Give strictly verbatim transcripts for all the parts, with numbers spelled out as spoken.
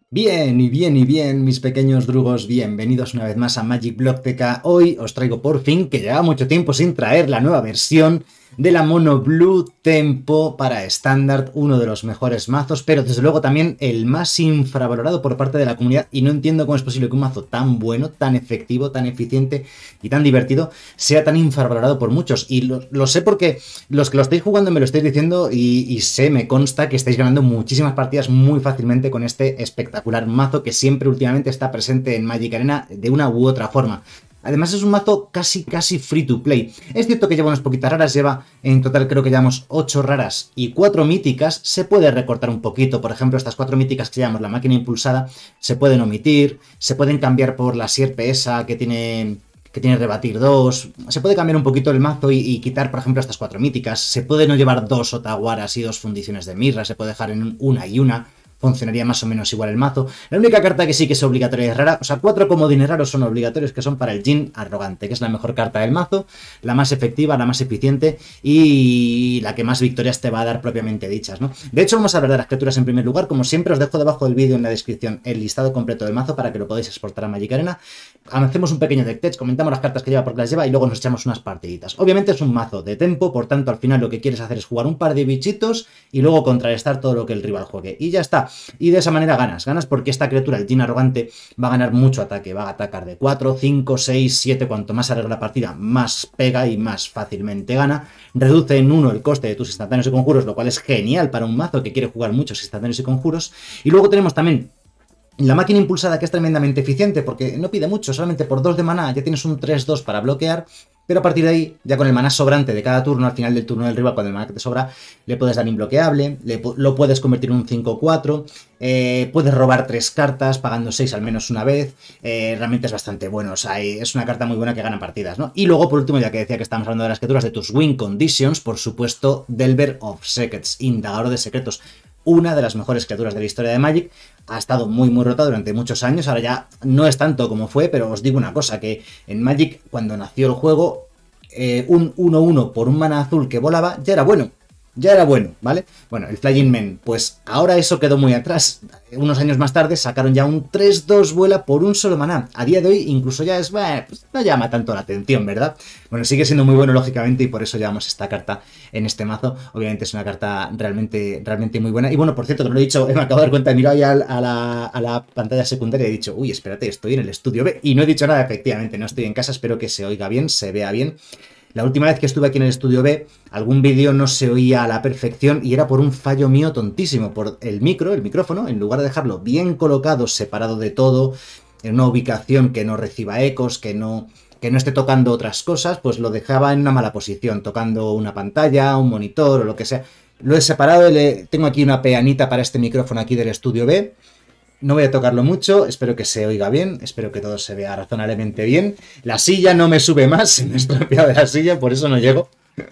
Bien y bien y bien, mis pequeños drugos, bienvenidos una vez más a Magic Blockteka. Hoy os traigo por fin, que lleva mucho tiempo sin traer, la nueva versión de la Mono Blue Tempo para Standard, uno de los mejores mazos, pero desde luego también el más infravalorado por parte de la comunidad, y no entiendo cómo es posible que un mazo tan bueno, tan efectivo, tan eficiente y tan divertido sea tan infravalorado por muchos. Y lo, lo sé porque los que lo estáis jugando me lo estáis diciendo y, y sé, me consta que estáis ganando muchísimas partidas muy fácilmente con este espectacular mazo que siempre últimamente está presente en Magic Arena de una u otra forma. Además es un mazo casi casi free to play. Es cierto que lleva unas poquitas raras, lleva en total creo que llevamos ocho raras y cuatro míticas. Se puede recortar un poquito, por ejemplo estas cuatro míticas que llamamos la máquina impulsada se pueden omitir, se pueden cambiar por la sierpe esa que tiene... que tiene rebatir dos, se puede cambiar un poquito el mazo y, y quitar, por ejemplo, estas cuatro míticas, se puede no llevar dos otaguaras y dos fundiciones de mirra, se puede dejar en una y una, funcionaría más o menos igual el mazo. La única carta que sí que es obligatoria y es rara, o sea, cuatro comodines raros son obligatorios, que son para el Djinn Arrogante, que es la mejor carta del mazo, la más efectiva, la más eficiente y la que más victorias te va a dar propiamente dichas, ¿no? De hecho, vamos a hablar de las criaturas en primer lugar. Como siempre, os dejo debajo del vídeo en la descripción el listado completo del mazo para que lo podáis exportar a Magic Arena. Hacemos un pequeño deck tech, comentamos las cartas que lleva, porque las lleva, y luego nos echamos unas partiditas. Obviamente es un mazo de tempo, por tanto, al final lo que quieres hacer es jugar un par de bichitos y luego contrarrestar todo lo que el rival juegue. Y ya está. Y de esa manera ganas. Ganas porque esta criatura, el Djinn Arrogante, va a ganar mucho ataque. Va a atacar de cuatro, cinco, seis, siete. Cuanto más alarga la partida, más pega y más fácilmente gana. Reduce en uno el coste de tus instantáneos y conjuros, lo cual es genial para un mazo que quiere jugar muchos instantáneos y conjuros. Y luego tenemos también la máquina impulsada, que es tremendamente eficiente porque no pide mucho, solamente por dos de maná ya tienes un tres dos para bloquear, pero a partir de ahí, ya con el maná sobrante de cada turno, al final del turno del rival, cuando el maná que te sobra, le puedes dar imbloqueable, le, lo puedes convertir en un cinco cuatro, eh, puedes robar tres cartas pagando seis al menos una vez, eh, realmente es bastante bueno, o sea, es una carta muy buena que gana partidas, ¿no? Y luego, por último, ya que decía que estamos hablando de las criaturas de tus win conditions, por supuesto, Delver of Secrets, Indagador de Secretos, una de las mejores criaturas de la historia de Magic. Ha estado muy muy rota durante muchos años, ahora ya no es tanto como fue, pero os digo una cosa, que en Magic, cuando nació el juego, eh, un uno uno por un mana azul que volaba ya era bueno, ya era bueno, ¿vale? Bueno, el Flying Man, pues ahora eso quedó muy atrás. Unos años más tarde sacaron ya un tres dos vuela por un solo maná. A día de hoy incluso ya es, bueno, pues no llama tanto la atención, ¿verdad? Bueno, sigue siendo muy bueno lógicamente y por eso llevamos esta carta en este mazo. Obviamente es una carta realmente, realmente muy buena. Y bueno, por cierto, que no lo he dicho, me acabo de dar cuenta, he mirado ya a la, a la pantalla secundaria y he dicho, uy, espérate, estoy en el estudio B. Y no he dicho nada, efectivamente, no estoy en casa, espero que se oiga bien, se vea bien. La última vez que estuve aquí en el estudio B, algún vídeo no se oía a la perfección y era por un fallo mío tontísimo, por el micro, el micrófono, en lugar de dejarlo bien colocado, separado de todo, en una ubicación que no reciba ecos, que no, que no esté tocando otras cosas, pues lo dejaba en una mala posición, tocando una pantalla, un monitor o lo que sea. Lo he separado, le, tengo aquí una peanita para este micrófono aquí del estudio B. No voy a tocarlo mucho, espero que se oiga bien, espero que todo se vea razonablemente bien. La silla no me sube más, se me ha estropeado de la silla, por eso no llego.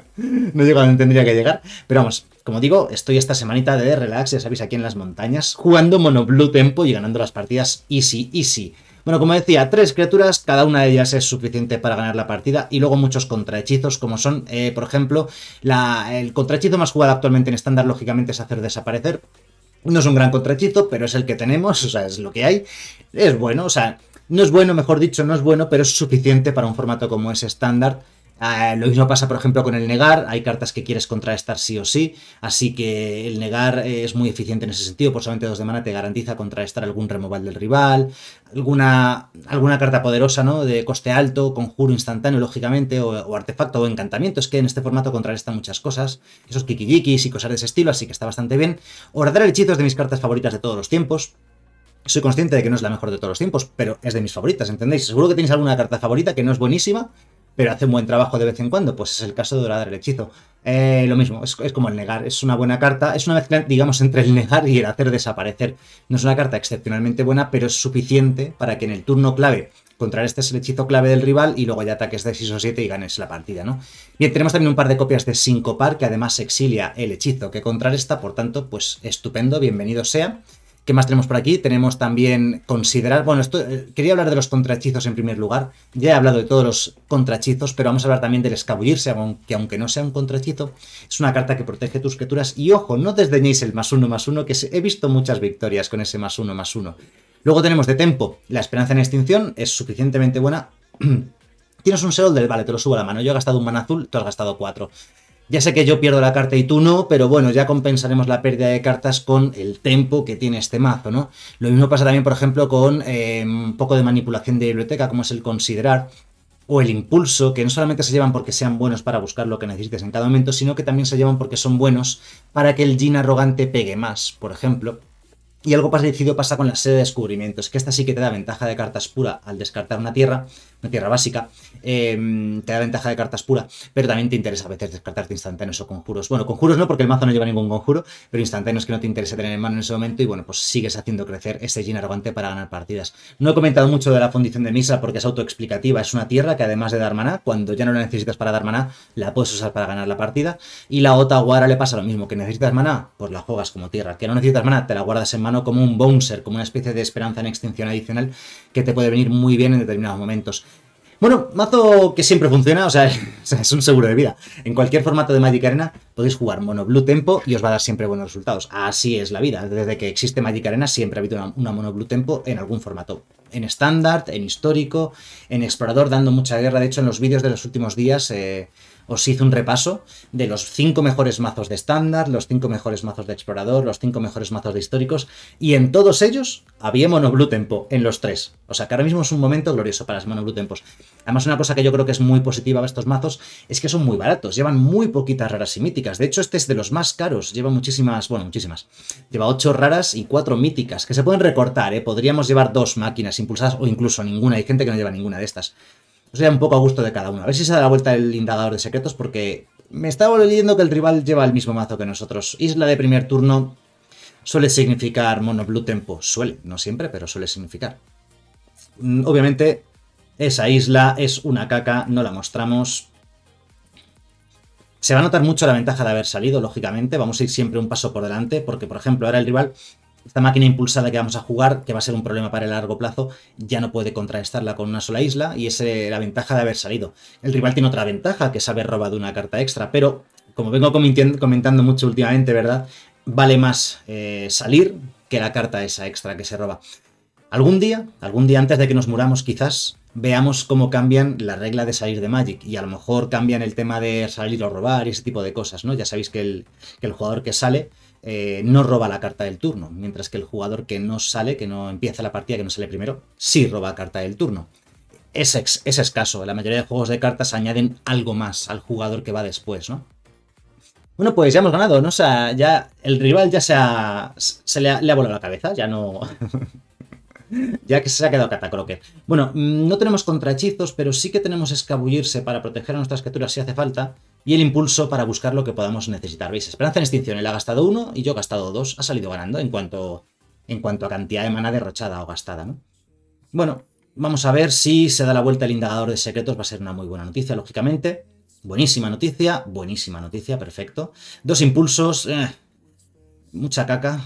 No llego a donde tendría que llegar. Pero vamos, como digo, estoy esta semanita de relax, ya sabéis, aquí en las montañas, jugando Mono Blue Tempo y ganando las partidas easy, easy. Bueno, como decía, tres criaturas, cada una de ellas es suficiente para ganar la partida, y luego muchos contrahechizos, como son, eh, por ejemplo, la, el contrahechizo más jugado actualmente en estándar, lógicamente, es hacer desaparecer. No es un gran contrahechizo, pero es el que tenemos, o sea, es lo que hay. Es bueno, o sea, no es bueno, mejor dicho, no es bueno, pero es suficiente para un formato como es estándar. Uh, lo mismo pasa, por ejemplo, con el negar. Hay cartas que quieres contrarrestar sí o sí, así que el negar es muy eficiente en ese sentido. Por solamente dos de mana te garantiza contrarrestar algún removal del rival, alguna, alguna carta poderosa, ¿no? De coste alto, conjuro instantáneo, lógicamente, o, o artefacto o encantamiento. Es que en este formato contrarresta muchas cosas, esos kikijikis y cosas de ese estilo, así que está bastante bien. Horadar el hechizo es de mis cartas favoritas de todos los tiempos. Soy consciente de que no es la mejor de todos los tiempos, pero es de mis favoritas, ¿entendéis? Seguro que tenéis alguna carta favorita que no es buenísima, pero hace un buen trabajo de vez en cuando, pues es el caso de Horadar el hechizo. Eh, lo mismo, es, es como el negar, es una buena carta, es una mezcla, digamos, entre el negar y el hacer desaparecer. No es una carta excepcionalmente buena, pero es suficiente para que en el turno clave contrarrestes el hechizo clave del rival y luego ya ataques de seis o siete y ganes la partida, ¿no? Bien, tenemos también un par de copias de Sincopar, que además exilia el hechizo que contrarresta, por tanto, pues estupendo, bienvenido sea. ¿Qué más tenemos por aquí? Tenemos también considerar... Bueno, esto eh, quería hablar de los contrahechizos en primer lugar. Ya he hablado de todos los contrahechizos, pero vamos a hablar también del escabullirse, aunque aunque no sea un contrahechizo, es una carta que protege tus criaturas. Y ojo, no desdeñéis el más uno más uno, que he visto muchas victorias con ese más uno más uno. Luego tenemos de tempo, la esperanza en extinción, es suficientemente buena. Tienes un Serol del vale, te lo subo a la mano. Yo he gastado un mana azul, tú has gastado cuatro. Ya sé que yo pierdo la carta y tú no, pero bueno, ya compensaremos la pérdida de cartas con el tempo que tiene este mazo, ¿no? Lo mismo pasa también, por ejemplo, con eh, un poco de manipulación de biblioteca, como es el considerar, o el impulso, que no solamente se llevan porque sean buenos para buscar lo que necesites en cada momento, sino que también se llevan porque son buenos para que el Djinn arrogante pegue más, por ejemplo. Y algo parecido pasa con la sede de descubrimientos, que esta sí que te da ventaja de cartas pura al descartar una tierra, una tierra básica, eh, te da ventaja de cartas pura, pero también te interesa a veces descartarte instantáneos o conjuros. Bueno, conjuros no, porque el mazo no lleva ningún conjuro, pero instantáneos que no te interesa tener en mano en ese momento, y bueno, pues sigues haciendo crecer ese Djinn arrogante para ganar partidas. No he comentado mucho de la fundición de Misa porque es autoexplicativa, es una tierra que además de dar maná, cuando ya no la necesitas para dar maná, la puedes usar para ganar la partida, y la Otawara le pasa lo mismo, que necesitas maná, pues la juegas como tierra, que no necesitas maná, te la guardas en mano como un bouncer, como una especie de esperanza en extinción adicional que te puede venir muy bien en determinados momentos. Bueno, mazo que siempre funciona, o sea, es un seguro de vida. En cualquier formato de Magic Arena podéis jugar mono blue tempo y os va a dar siempre buenos resultados. Así es la vida. Desde que existe Magic Arena siempre ha habido una, una mono blue tempo en algún formato. En estándar, en histórico, en explorador, dando mucha guerra. De hecho, en los vídeos de los últimos días eh, os hice un repaso de los cinco mejores mazos de estándar, los cinco mejores mazos de explorador, los cinco mejores mazos de históricos, y en todos ellos había mono blue tempo, en los tres. O sea que ahora mismo es un momento glorioso para las mono blue tempos. Además, una cosa que yo creo que es muy positiva de estos mazos es que son muy baratos, llevan muy poquitas raras y míticas. De hecho, este es de los más caros, lleva muchísimas, bueno, muchísimas. Lleva ocho raras y cuatro míticas, que se pueden recortar, ¿eh? Podríamos llevar dos máquinas impulsadas o incluso ninguna. Hay gente que no lleva ninguna de estas. O sea, un poco a gusto de cada uno. A ver si se da la vuelta el indagador de secretos, porque me estaba leyendo que el rival lleva el mismo mazo que nosotros. Isla de primer turno suele significar mono blue tempo. Suele, no siempre, pero suele significar. Obviamente, esa isla es una caca, no la mostramos. Se va a notar mucho la ventaja de haber salido, lógicamente. Vamos a ir siempre un paso por delante, porque, por ejemplo, ahora el rival... Esta máquina impulsada que vamos a jugar, que va a ser un problema para el largo plazo, ya no puede contrarrestarla con una sola isla, y es eh, la ventaja de haber salido. El rival tiene otra ventaja, que es haber robado una carta extra, pero, como vengo comentando mucho últimamente, ¿verdad? Vale más eh, salir que la carta esa extra que se roba. Algún día, algún día antes de que nos muramos quizás, veamos cómo cambian la regla de salir de Magic, y a lo mejor cambian el tema de salir o robar y ese tipo de cosas, ¿no? Ya sabéis que el, que el jugador que sale... Eh, no roba la carta del turno, mientras que el jugador que no sale, que no empieza la partida, que no sale primero, sí roba carta del turno. Es, ex, es escaso, la mayoría de juegos de cartas añaden algo más al jugador que va después, ¿no? Bueno, pues ya hemos ganado, ¿no? O sea, ya el rival ya se, ha, se le, ha, le ha volado la cabeza, ya no... ya que se ha quedado catacroker. Bueno, no tenemos contrahechizos, pero sí que tenemos escabullirse para proteger a nuestras criaturas si hace falta, y el impulso para buscar lo que podamos necesitar. ¿Veis? Esperanza en extinción, él ha gastado uno y yo he gastado dos. Ha salido ganando en cuanto, en cuanto a cantidad de mana derrochada o gastada, ¿no? Bueno, vamos a ver si se da la vuelta el indagador de secretos. Va a ser una muy buena noticia, lógicamente. Buenísima noticia, buenísima noticia, perfecto. Dos impulsos, eh, mucha caca.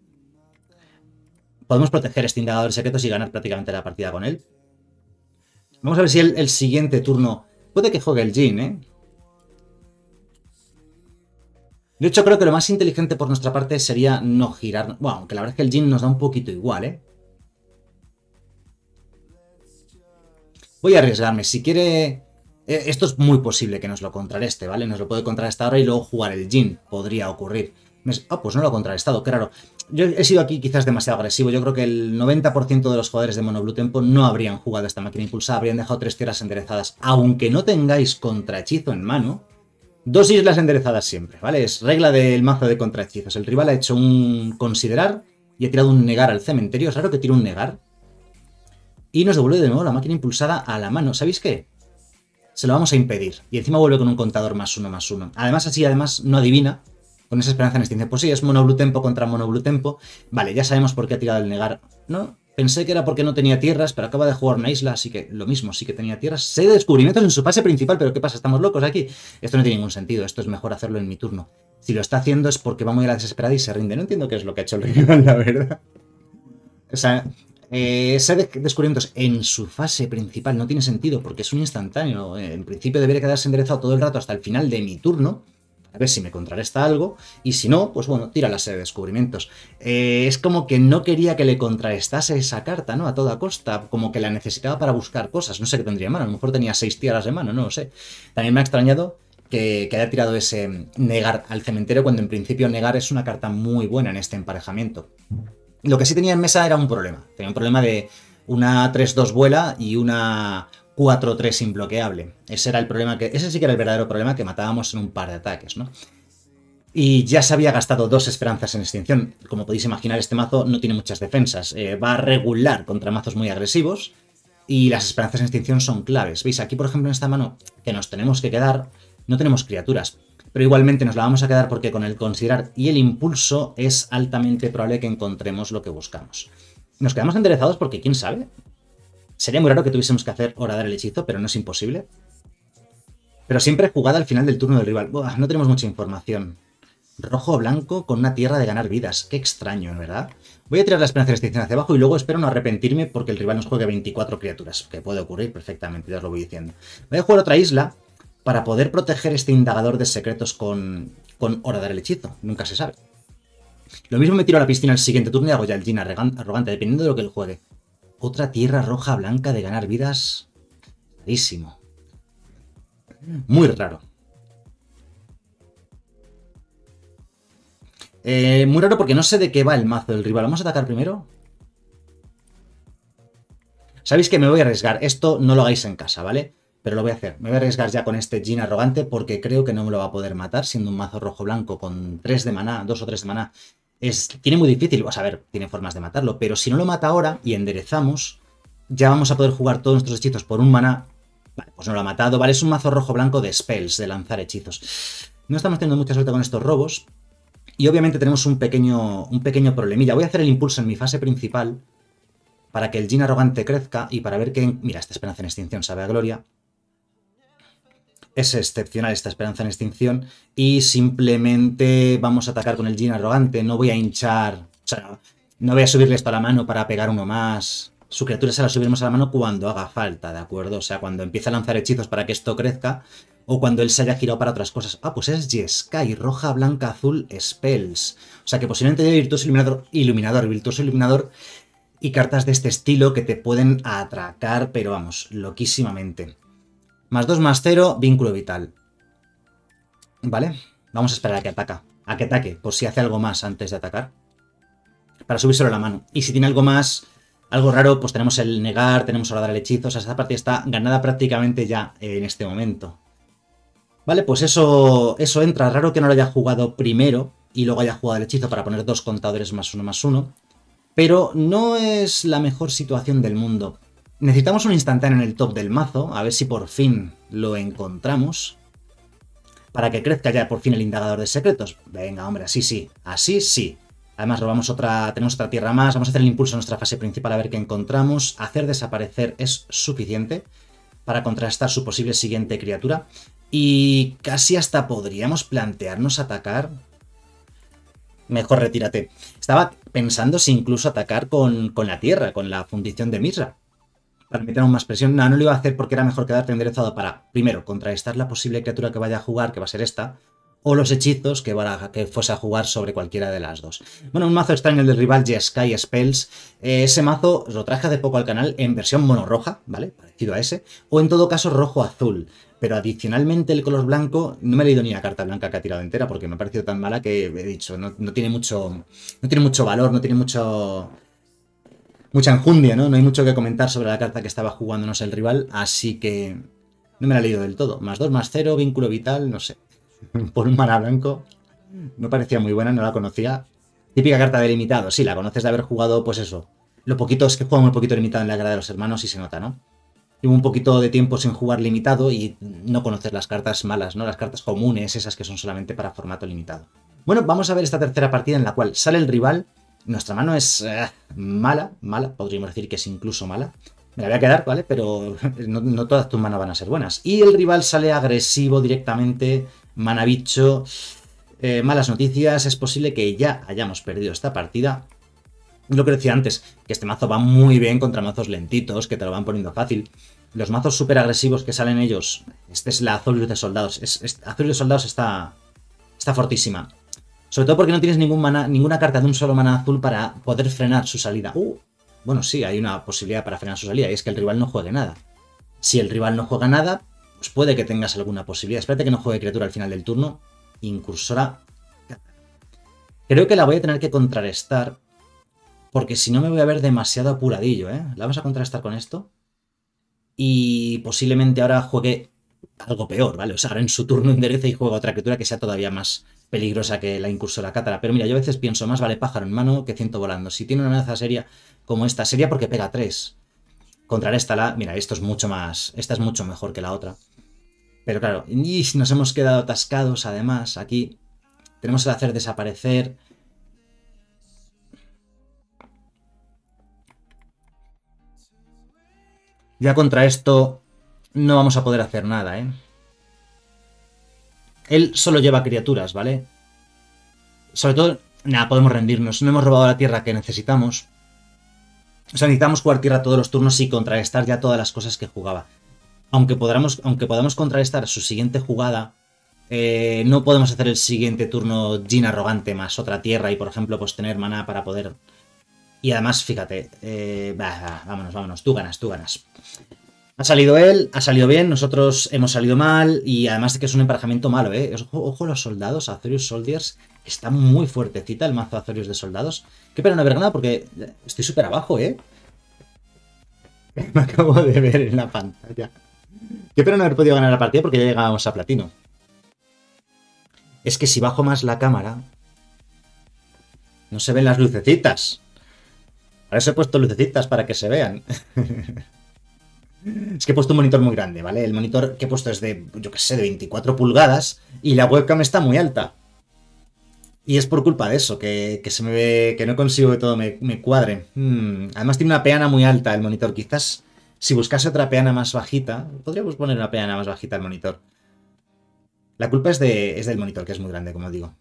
Podemos proteger este indagador de secretos y ganar prácticamente la partida con él. Vamos a ver si el, el siguiente turno... Puede que juegue el Djinn, ¿eh? De hecho, creo que lo más inteligente por nuestra parte sería no girar... Bueno, aunque la verdad es que el Djinn nos da un poquito igual, ¿eh? Voy a arriesgarme. Si quiere... Esto es muy posible que nos lo contrarreste, ¿vale? Nos lo puede contrarrestar ahora y luego jugar el Djinn. Podría ocurrir. Ah, pues no lo ha contrarrestado, qué raro. Yo he sido aquí quizás demasiado agresivo. Yo creo que el noventa por ciento de los jugadores de Mono Blue Tempo no habrían jugado esta máquina impulsada. Habrían dejado tres tierras enderezadas. Aunque no tengáis contrahechizo en mano... Dos islas enderezadas siempre, ¿vale? Es regla del mazo de contrahechizos. El rival ha hecho un considerar y ha tirado un negar al cementerio. Es raro que tire un negar. Y nos devuelve de nuevo la máquina impulsada a la mano. ¿Sabéis qué? Se lo vamos a impedir. Y encima vuelve con un contador más uno, más uno. Además, así, además, no adivina. Con esa esperanza en extinción. Pues sí, es Mono Blue Tempo contra Mono Blue Tempo. Vale, ya sabemos por qué ha tirado el negar. No, pensé que era porque no tenía tierras, pero acaba de jugar una isla, así que lo mismo, sí que tenía tierras. Sé de descubrimientos en su fase principal, pero ¿qué pasa? ¿Estamos locos aquí? Esto no tiene ningún sentido, esto es mejor hacerlo en mi turno. Si lo está haciendo es porque va muy a la desesperada y se rinde. No entiendo qué es lo que ha hecho el rival, la verdad. O sea, eh, ese de descubrimientos en su fase principal no tiene sentido porque es un instantáneo. En principio debería quedarse enderezado todo el rato hasta el final de mi turno. A ver si me contrarresta algo. Y si no, pues bueno, tira la serie de descubrimientos. Eh, es como que no quería que le contrarrestase esa carta, ¿no? A toda costa. Como que la necesitaba para buscar cosas. No sé qué tendría en mano. A lo mejor tenía seis tierras de mano, no lo sé. También me ha extrañado que, que haya tirado ese negar al cementerio cuando en principio negar es una carta muy buena en este emparejamiento. Lo que sí tenía en mesa era un problema. Tenía un problema de una tres dos vuela y una cuatro tres imbloqueable. Ese era el problema que. Ese sí que era el verdadero problema, que matábamos en un par de ataques, ¿no? Y ya se había gastado dos esperanzas en extinción. Como podéis imaginar, este mazo no tiene muchas defensas. Eh, va a regular contra mazos muy agresivos. Y las esperanzas en extinción son claves. ¿Veis? Aquí, por ejemplo, en esta mano, que nos tenemos que quedar, no tenemos criaturas. Pero igualmente nos la vamos a quedar porque con el considerar y el impulso es altamente probable que encontremos lo que buscamos. Nos quedamos enderezados porque, ¿quién sabe? Sería muy raro que tuviésemos que hacer horadar el hechizo, pero no es imposible. Pero siempre jugada al final del turno del rival. Buah, no tenemos mucha información. Rojo o blanco con una tierra de ganar vidas. Qué extraño, ¿verdad? Voy a tirar la esperanza de extinción hacia abajo y luego espero no arrepentirme porque el rival nos juegue veinticuatro criaturas, que puede ocurrir perfectamente, ya os lo voy diciendo. Voy a jugar otra isla para poder proteger este indagador de secretos con, con horadar el hechizo. Nunca se sabe. Lo mismo me tiro a la piscina el siguiente turno y hago ya el Djinn arrogante, dependiendo de lo que él juegue. Otra tierra roja blanca de ganar vidas. Rarísimo. Muy raro. Eh, muy raro porque no sé de qué va el mazo del rival. ¿Vamos a atacar primero? Sabéis que me voy a arriesgar. Esto no lo hagáis en casa, ¿vale? Pero lo voy a hacer. Me voy a arriesgar ya con este Djinn arrogante porque creo que no me lo va a poder matar siendo un mazo rojo-blanco con tres de maná, dos o tres de maná. Es, tiene muy difícil, o sea, a ver, tiene formas de matarlo, pero si no lo mata ahora y enderezamos, ya vamos a poder jugar todos nuestros hechizos por un maná. Vale, pues no lo ha matado. Vale, es un mazo rojo-blanco de spells, de lanzar hechizos. No estamos teniendo mucha suerte con estos robos. Y obviamente tenemos un pequeño, un pequeño problemilla. Voy a hacer el impulso en mi fase principal para que el Djinn arrogante crezca y para ver que... Mira, esta esperanza en extinción sabe a gloria. Es excepcional esta esperanza en extinción y simplemente vamos a atacar con el Djinn arrogante. No voy a hinchar... O sea, no voy a subirle esto a la mano para pegar uno más. Su criatura se la subiremos a la mano cuando haga falta, ¿de acuerdo? O sea, cuando empiece a lanzar hechizos para que esto crezca o cuando él se haya girado para otras cosas. Ah, pues es Jeskai, roja, blanca, azul, spells. O sea, que posiblemente haya virtuoso iluminador, iluminador, virtuoso iluminador y cartas de este estilo que te pueden atracar, pero vamos, loquísimamente. Más dos, más cero, vínculo vital. ¿Vale? Vamos a esperar a que ataca. A que ataque, por si hace algo más antes de atacar. Para subírselo a la mano. Y si tiene algo más, algo raro, pues tenemos el negar, tenemos horadar el hechizo. O sea, esta partida está ganada prácticamente ya en este momento. Vale, pues eso, eso entra. Raro que no lo haya jugado primero y luego haya jugado el hechizo para poner dos contadores más uno más uno. Pero no es la mejor situación del mundo. Necesitamos un instantáneo en el top del mazo, a ver si por fin lo encontramos. Para que crezca ya por fin el indagador de secretos. Venga, hombre, así sí, así sí. Además robamos otra, tenemos otra tierra más, vamos a hacer el impulso en nuestra fase principal a ver qué encontramos. Hacer desaparecer es suficiente para contrastar su posible siguiente criatura. Y casi hasta podríamos plantearnos atacar... Mejor retírate. Estaba pensando si incluso atacar con, con la tierra, con la fundición de Mizra. Para meter aún más presión. No, no lo iba a hacer porque era mejor quedarte enderezado para, primero, contrarrestar la posible criatura que vaya a jugar, que va a ser esta, o los hechizos que, para, que fuese a jugar sobre cualquiera de las dos. Bueno, un mazo extraño el del rival, Jeskai Spells. Eh, ese mazo lo traje hace poco al canal en versión mono roja, ¿vale? Parecido a ese. O en todo caso rojo-azul. Pero adicionalmente el color blanco, no me he leído ni la carta blanca que ha tirado entera porque me ha parecido tan mala que he dicho, no, no tiene mucho no tiene mucho valor, no tiene mucho mucha enjundia, ¿no? No hay mucho que comentar sobre la carta que estaba jugándonos el rival, así que no me la he leído del todo. Más dos, más cero, vínculo vital, no sé. Por un mana blanco, no parecía muy buena, no la conocía. Típica carta de limitado, sí, la conoces de haber jugado, pues eso. Lo poquito es que juega muy poquito limitado en la guerra de los hermanos y se nota, ¿no? Llevo un poquito de tiempo sin jugar limitado y no conocer las cartas malas, ¿no? Las cartas comunes, esas que son solamente para formato limitado. Bueno, vamos a ver esta tercera partida en la cual sale el rival. Nuestra mano es uh, mala, mala, podríamos decir que es incluso mala. Me la voy a quedar, ¿vale? Pero no, no todas tus manos van a ser buenas. Y el rival sale agresivo directamente, mana bicho. Eh, malas noticias, es posible que ya hayamos perdido esta partida. Lo que decía antes, que este mazo va muy bien contra mazos lentitos, que te lo van poniendo fácil. Los mazos súper agresivos que salen ellos, este es la Azorius de Soldados. Es, es, Azorius de Soldados está, está fortísima. Sobre todo porque no tienes ningún mana, ninguna carta de un solo mana azul para poder frenar su salida. Uh, bueno, sí, hay una posibilidad para frenar su salida, y es que el rival no juegue nada. Si el rival no juega nada, pues puede que tengas alguna posibilidad. Espérate que no juegue criatura al final del turno. Incursora. Creo que la voy a tener que contrarrestar, porque si no me voy a ver demasiado apuradillo, ¿eh? La vamos a contrarrestar con esto. Y posiblemente ahora juegue algo peor, ¿vale? O sea, ahora en su turno enderece y juega otra criatura que sea todavía más peligrosa que la incursora cátara. Pero mira, yo a veces pienso más vale pájaro en mano que ciento volando. Si tiene una amenaza seria como esta, seria porque pega tres. Contrarréstala. Mira, esto es mucho más... Esta es mucho mejor que la otra. Pero claro, y nos hemos quedado atascados además aquí. Tenemos que hacer desaparecer... Ya contra esto no vamos a poder hacer nada, ¿eh? Él solo lleva criaturas, ¿vale? Sobre todo, nada, podemos rendirnos. No hemos robado la tierra que necesitamos. O sea, necesitamos jugar tierra todos los turnos y contrarrestar ya todas las cosas que jugaba. Aunque podamos, aunque podamos contrarrestar su siguiente jugada, eh, no podemos hacer el siguiente turno Jin arrogante más otra tierra y, por ejemplo, pues tener maná para poder... Y además, fíjate, eh, bah, bah, vámonos, vámonos, tú ganas, tú ganas. Ha salido él, ha salido bien, nosotros hemos salido mal y además de que es un emparejamiento malo, ¿eh? Ojo, ojo los soldados, Azorius Soldiers, está muy fuertecita el mazo Azorius de soldados. Qué pena no haber ganado porque estoy súper abajo, ¿eh? Me acabo de ver en la pantalla. Qué pena no haber podido ganar la partida porque ya llegábamos a platino. Es que si bajo más la cámara, no se ven las lucecitas. Ahora os he puesto lucecitas para que se vean. Es que he puesto un monitor muy grande, ¿vale? El monitor que he puesto es de, yo qué sé, de veinticuatro pulgadas y la webcam está muy alta. Y es por culpa de eso, que, que se me ve, que no consigo que todo me, me cuadre. Hmm. Además tiene una peana muy alta el monitor. Quizás si buscase otra peana más bajita, podríamos poner una peana más bajita al monitor. La culpa es, de, es del monitor, que es muy grande, como digo.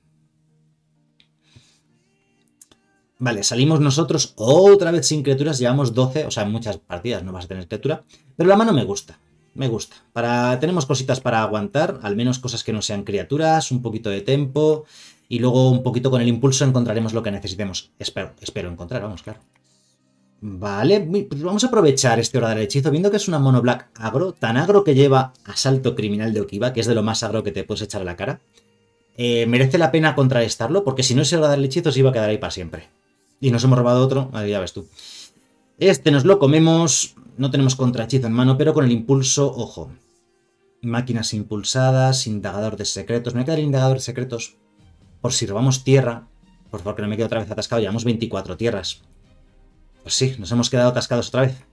Vale, salimos nosotros otra vez sin criaturas, llevamos doce, o sea, en muchas partidas no vas a tener criatura, pero la mano me gusta, me gusta. Para, tenemos cositas para aguantar, al menos cosas que no sean criaturas, un poquito de tempo, y luego un poquito con el impulso encontraremos lo que necesitemos. Espero, espero encontrar, vamos, claro. Vale, pues vamos a aprovechar este hora del hechizo, viendo que es una mono black agro, tan agro que lleva asalto criminal de Okiva, que es de lo más agro que te puedes echar a la cara. Eh, merece la pena contrarrestarlo, porque si no ese hora del hechizo se iba a quedar ahí para siempre. Y nos hemos robado otro, ahí ya ves tú. Este nos lo comemos, no tenemos contrahechizo en mano, pero con el impulso, ojo. Máquinas impulsadas, indagador de secretos. Me voy a quedar el indagador de secretos por si robamos tierra. Por favor, que no me quede otra vez atascado, llevamos veinticuatro tierras. Pues sí, nos hemos quedado atascados otra vez.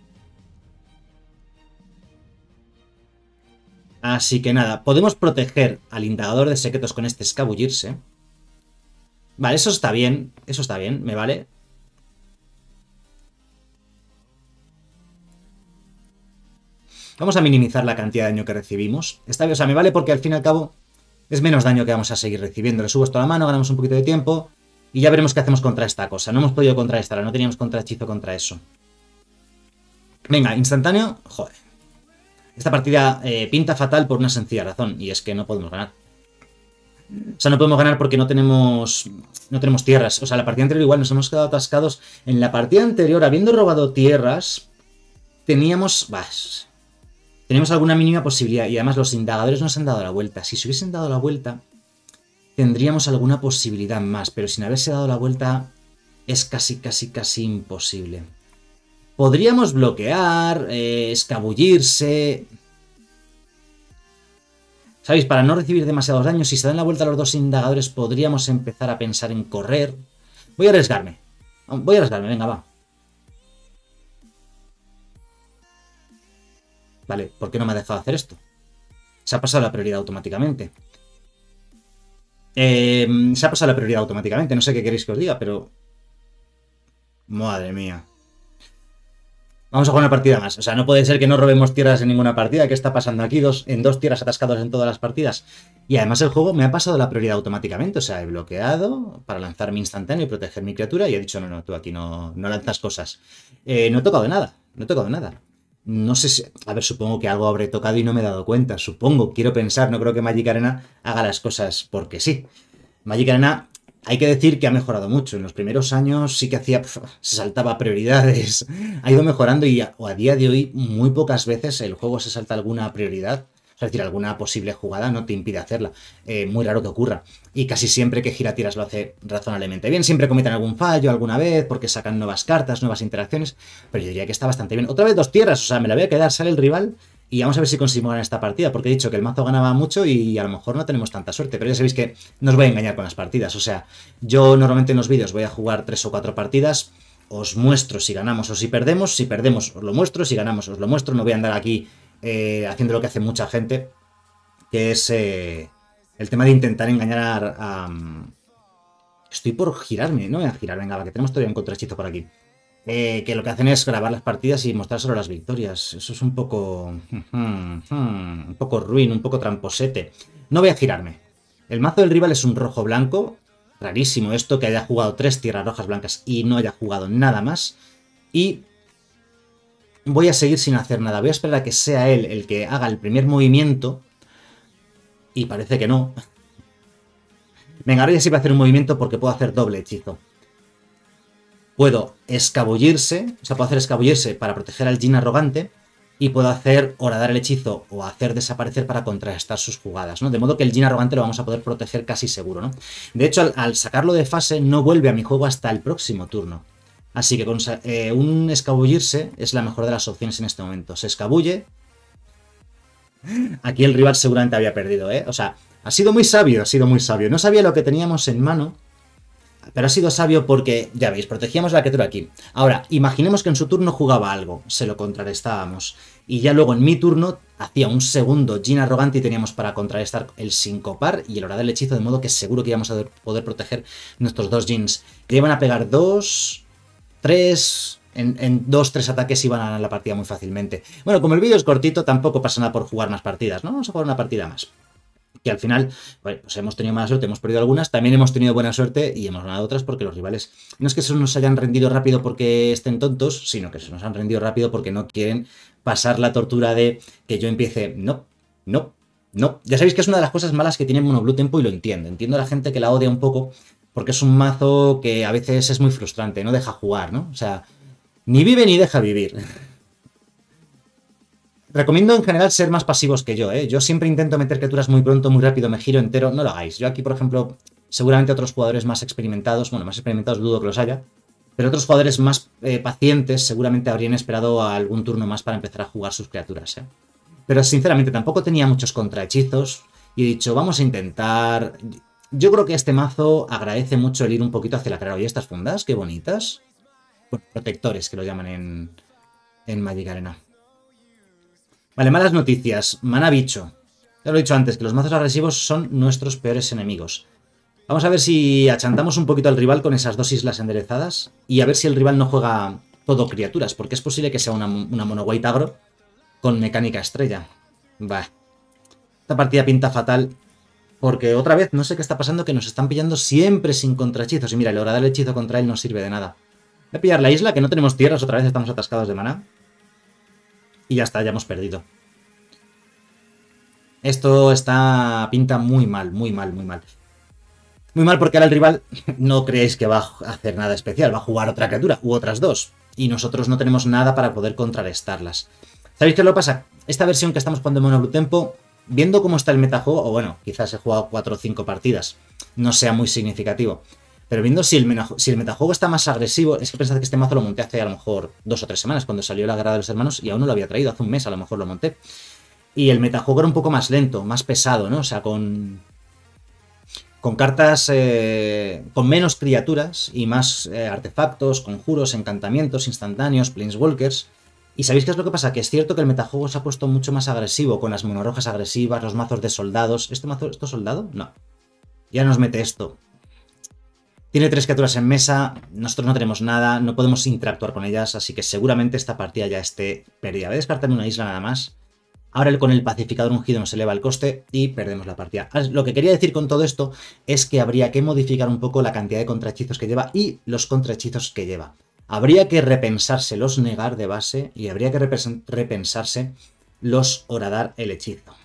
Así que nada, podemos proteger al indagador de secretos con este escabullirse. Vale, eso está bien, eso está bien, me vale. Vamos a minimizar la cantidad de daño que recibimos. Está bien, o sea, me vale porque al fin y al cabo es menos daño que vamos a seguir recibiendo. Le subo esto a la mano, ganamos un poquito de tiempo y ya veremos qué hacemos contra esta cosa. No hemos podido contrarrestarla, no teníamos contrahechizo contra eso. Venga, instantáneo, joder. Esta partida eh, pinta fatal por una sencilla razón, y es que no podemos ganar. O sea, no podemos ganar porque no tenemos no tenemos tierras. O sea, la partida anterior igual nos hemos quedado atascados. En la partida anterior, habiendo robado tierras, teníamos... Bah, teníamos alguna mínima posibilidad. Y además los indagadores nos han dado la vuelta. Si se hubiesen dado la vuelta, tendríamos alguna posibilidad más. Pero sin haberse dado la vuelta, es casi, casi, casi imposible. Podríamos bloquear, eh, escabullirse... ¿Sabéis? Para no recibir demasiados daños, si se dan la vuelta a los dos indagadores, podríamos empezar a pensar en correr. Voy a arriesgarme. Voy a arriesgarme, venga, va. Vale, ¿por qué no me ha dejado hacer esto? Se ha pasado la prioridad automáticamente. Eh, se ha pasado la prioridad automáticamente, no sé qué queréis que os diga, pero... Madre mía. Vamos a jugar una partida más. O sea, no puede ser que no robemos tierras en ninguna partida. ¿Qué está pasando aquí? Dos, en dos tierras atascados en todas las partidas. Y además el juego me ha pasado la prioridad automáticamente. O sea, he bloqueado para lanzar mi instantáneo y proteger mi criatura. Y he dicho, no, no, tú aquí no, no lanzas cosas. Eh, no he tocado nada. No he tocado nada. No sé si... A ver, supongo que algo habré tocado y no me he dado cuenta. Supongo, quiero pensar. No creo que Magic Arena haga las cosas porque sí. Magic Arena... Hay que decir que ha mejorado mucho. En los primeros años sí que hacía, pf, se saltaba prioridades. Ha ido mejorando y a, o a día de hoy muy pocas veces el juego se salta alguna prioridad. Es decir, alguna posible jugada no te impide hacerla. Eh, muy raro que ocurra. Y casi siempre que gira tiras lo hace razonablemente bien. Siempre cometen algún fallo alguna vez porque sacan nuevas cartas, nuevas interacciones. Pero yo diría que está bastante bien. Otra vez dos tierras. O sea, me la voy a quedar. Sale el rival. Y vamos a ver si conseguimos ganar esta partida, porque he dicho que el mazo ganaba mucho y a lo mejor no tenemos tanta suerte, pero ya sabéis que no os voy a engañar con las partidas. O sea, yo normalmente en los vídeos voy a jugar tres o cuatro partidas, os muestro si ganamos o si perdemos, si perdemos os lo muestro, si ganamos os lo muestro, no voy a andar aquí eh, haciendo lo que hace mucha gente, que es eh, el tema de intentar engañar a... a Estoy por girarme, no voy a girar, venga, va, que tenemos todavía un contrahechizo por aquí. Eh, que lo que hacen es grabar las partidas y mostrar solo las victorias. Eso es un poco... un poco ruin, un poco tramposete. No voy a girarme. El mazo del rival es un rojo-blanco. Rarísimo esto, que haya jugado tres tierras rojas blancas y no haya jugado nada más. Y voy a seguir sin hacer nada. Voy a esperar a que sea él el que haga el primer movimiento. Y parece que no. Venga, ahora ya sí voy a hacer un movimiento porque puedo hacer doble hechizo. Puedo escabullirse, o sea, puedo hacer escabullirse para proteger al Djinn arrogante y puedo hacer horadar el hechizo o hacer desaparecer para contrarrestar sus jugadas, ¿no? De modo que el Djinn arrogante lo vamos a poder proteger casi seguro, ¿no? De hecho, al, al sacarlo de fase no vuelve a mi juego hasta el próximo turno. Así que con, eh, un escabullirse es la mejor de las opciones en este momento. Se escabulle. Aquí el rival seguramente había perdido, ¿eh? O sea, ha sido muy sabio, ha sido muy sabio. No sabía lo que teníamos en mano, pero ha sido sabio porque, ya veis, protegíamos la criatura aquí. Ahora, imaginemos que en su turno jugaba algo, se lo contrarrestábamos. Y ya luego en mi turno hacía un segundo Djinn arrogante y teníamos para contrarrestar el sincopar y el horadar del hechizo, de modo que seguro que íbamos a poder proteger nuestros dos Djinns. Que iban a pegar dos, tres... En, en dos, tres ataques iban a ganar la partida muy fácilmente. Bueno, como el vídeo es cortito, tampoco pasa nada por jugar más partidas, ¿no? Vamos a jugar una partida más. Que al final, bueno, pues hemos tenido mala suerte, hemos perdido algunas, también hemos tenido buena suerte y hemos ganado otras porque los rivales no es que se nos hayan rendido rápido porque estén tontos, sino que se nos han rendido rápido porque no quieren pasar la tortura de que yo empiece, no, no, no. Ya sabéis que es una de las cosas malas que tiene Mono Blue Tempo y lo entiendo. Entiendo a la gente que la odia un poco porque es un mazo que a veces es muy frustrante, no deja jugar, ¿no? O sea, ni vive ni deja vivir. Recomiendo en general ser más pasivos que yo, ¿eh? Yo siempre intento meter criaturas muy pronto, muy rápido, me giro entero, no lo hagáis. Yo aquí, por ejemplo, seguramente otros jugadores más experimentados, bueno, más experimentados dudo que los haya, pero otros jugadores más eh, pacientes seguramente habrían esperado a algún turno más para empezar a jugar sus criaturas, ¿eh? Pero sinceramente tampoco tenía muchos contrahechizos y he dicho, vamos a intentar... Yo creo que este mazo agradece mucho el ir un poquito hacia la cara. Oye, estas fundas, qué bonitas. Bueno, protectores, que lo llaman en, en Magic Arena. Vale, malas noticias. Mana bicho. Ya lo he dicho antes, que los mazos agresivos son nuestros peores enemigos. Vamos a ver si achantamos un poquito al rival con esas dos islas enderezadas y a ver si el rival no juega todo criaturas, porque es posible que sea una, una mono white agro con mecánica estrella. Va. Esta partida pinta fatal porque otra vez no sé qué está pasando, que nos están pillando siempre sin contrahechizos. Y mira, el horadar el hechizo contra él no sirve de nada. Voy a pillar la isla, que no tenemos tierras, otra vez estamos atascados de mana. Y ya está, ya hemos perdido. Esto está... pinta muy mal, muy mal, muy mal. Muy mal porque ahora el rival no creéis que va a hacer nada especial. Va a jugar otra criatura, u otras dos. Y nosotros no tenemos nada para poder contrarrestarlas. ¿Sabéis qué es lo que pasa? Esta versión que estamos jugando en Mono Blue Tempo, viendo cómo está el metajuego, o bueno, quizás he jugado cuatro o cinco partidas, no sea muy significativo. Pero viendo si el, si el metajuego está más agresivo, es que pensad que este mazo lo monté hace a lo mejor dos o tres semanas, cuando salió la Guerra de los Hermanos, y aún no lo había traído, hace un mes a lo mejor lo monté. Y el metajuego era un poco más lento, más pesado, ¿no? O sea, con, con cartas, eh, con menos criaturas y más eh, artefactos, conjuros, encantamientos, instantáneos, planeswalkers. ¿Y sabéis qué es lo que pasa? Que es cierto que el metajuego se ha puesto mucho más agresivo, con las monorrojas agresivas, los mazos de soldados. ¿Este mazo, esto es soldado? No. Ya nos mete esto. Tiene tres criaturas en mesa, nosotros no tenemos nada, no podemos interactuar con ellas, así que seguramente esta partida ya esté perdida. Voy a descartar una isla nada más. Ahora con el pacificador ungido nos eleva el coste y perdemos la partida. Lo que quería decir con todo esto es que habría que modificar un poco la cantidad de contrahechizos que lleva y los contrahechizos que lleva. Habría que repensarse los negar de base y habría que repensarse los horadar el hechizo.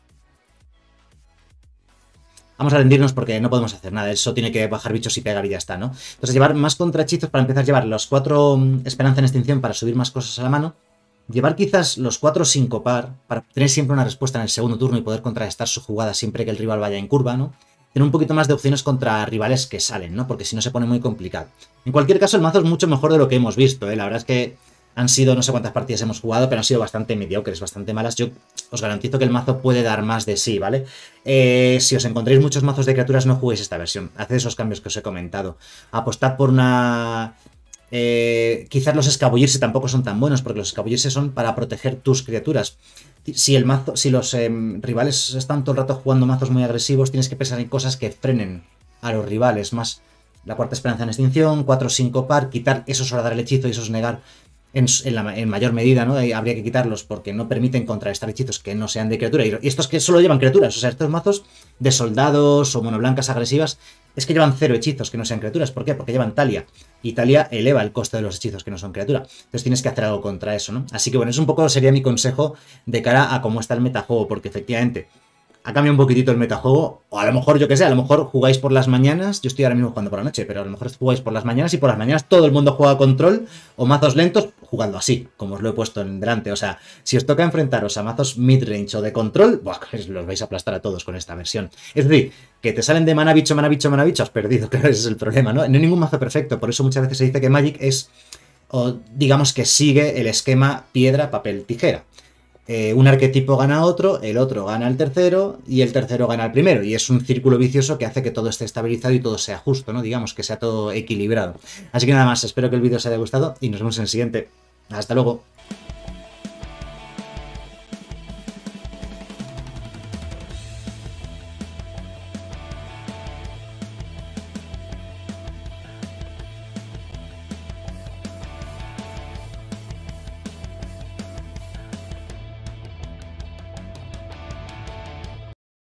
Vamos a rendirnos porque no podemos hacer nada, eso tiene que bajar bichos y pegar y ya está, ¿no? Entonces llevar más contrahechizos para empezar a llevar los cuatro esperanza en extinción para subir más cosas a la mano. Llevar quizás los cuatro sincopar para tener siempre una respuesta en el segundo turno y poder contrarrestar su jugada siempre que el rival vaya en curva, ¿no? Tener un poquito más de opciones contra rivales que salen, ¿no? Porque si no se pone muy complicado. En cualquier caso, el mazo es mucho mejor de lo que hemos visto, ¿eh? La verdad es que han sido no sé cuántas partidas hemos jugado, pero han sido bastante mediocres, bastante malas. Yo os garantizo que el mazo puede dar más de sí, ¿vale? Eh, si os encontréis muchos mazos de criaturas, no juguéis esta versión. Haced esos cambios que os he comentado. Apostad por una... Eh, quizás los escabullirse tampoco son tan buenos, porque los escabullirse son para proteger tus criaturas. Si el mazo, si los eh, rivales están todo el rato jugando mazos muy agresivos, tienes que pensar en cosas que frenen a los rivales. Más la cuarta esperanza en extinción, cuatro cinco par, quitar esos horadar el hechizo y esos negar en, en, la, en mayor medida, ¿no? Ahí habría que quitarlos porque no permiten contrarrestar hechizos que no sean de criatura. Y estos que solo llevan criaturas, o sea, estos mazos de soldados o monoblancas agresivas es que llevan cero hechizos que no sean criaturas. ¿Por qué? Porque llevan Talia. Y Talia eleva el coste de los hechizos que no son criatura. Entonces tienes que hacer algo contra eso, ¿no? Así que bueno, eso un poco sería mi consejo de cara a cómo está el metajuego, porque efectivamente ha cambiado un poquitito el metajuego, o a lo mejor, yo que sé, a lo mejor jugáis por las mañanas, yo estoy ahora mismo jugando por la noche, pero a lo mejor jugáis por las mañanas y por las mañanas todo el mundo juega control o mazos lentos jugando así, como os lo he puesto en delante. O sea, si os toca enfrentaros a mazos midrange o de control, buah, los vais a aplastar a todos con esta versión. Es decir, que te salen de mana bicho, mana bicho, mana bicho, has perdido, claro, ese es el problema, ¿no? No hay ningún mazo perfecto, por eso muchas veces se dice que Magic es, o digamos que sigue el esquema piedra, papel, tijera. Eh, un arquetipo gana a otro, el otro gana al tercero y el tercero gana al primero. Y es un círculo vicioso que hace que todo esté estabilizado y todo sea justo, ¿no? Digamos, que sea todo equilibrado. Así que nada más, espero que el vídeo os haya gustado y nos vemos en el siguiente. Hasta luego.